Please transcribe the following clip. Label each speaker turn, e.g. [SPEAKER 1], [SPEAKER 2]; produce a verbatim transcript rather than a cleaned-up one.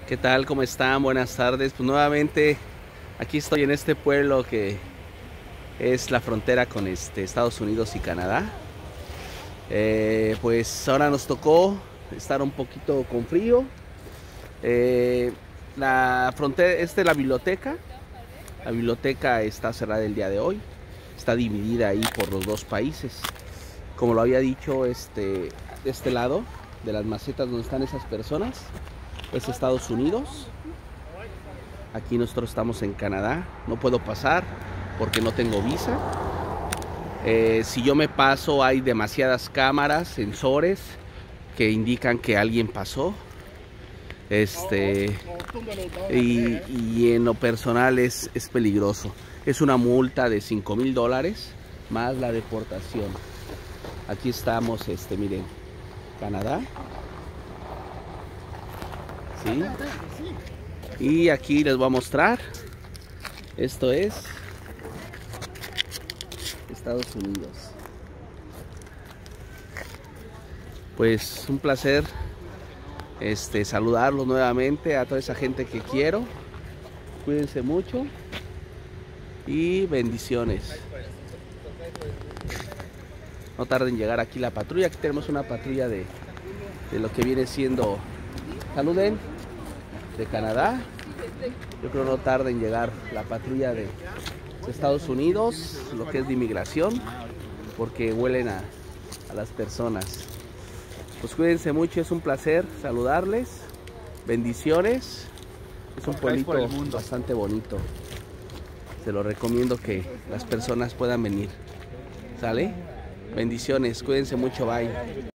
[SPEAKER 1] ¿Qué tal? ¿Cómo están? Buenas tardes. Pues nuevamente aquí estoy en este pueblo que es la frontera con este, Estados Unidos y Canadá. Eh, pues ahora nos tocó estar un poquito con frío. Eh, la frontera, esta es la biblioteca. La biblioteca está cerrada el día de hoy. Está dividida ahí por los dos países. Como lo había dicho, este, de este lado de las macetas donde están esas personas es Estados Unidos. Aquí nosotros estamos en Canadá. No puedo pasar porque no tengo visa. Eh, si yo me paso hay demasiadas cámaras, sensores que indican que alguien pasó. Este y, y en lo personal es, es peligroso. Es una multa de cinco mil dólares más la deportación. Aquí estamos, este, miren, Canadá. ¿Sí? Y aquí les voy a mostrar. Esto es Estados Unidos. Pues un placer este, saludarlos nuevamente a toda esa gente que quiero. Cuídense mucho y bendiciones. No tarden en llegar aquí la patrulla. Aquí tenemos una patrulla de, de lo que viene siendo, saluden, de Canadá. Yo creo no tarde en llegar la patrulla de, de Estados Unidos, lo que es de inmigración, porque huelen a, a las personas. Pues cuídense mucho, es un placer saludarles. Bendiciones. Es un pueblito bastante bonito. Se lo recomiendo que las personas puedan venir. ¿Sale? Bendiciones, cuídense mucho, bye.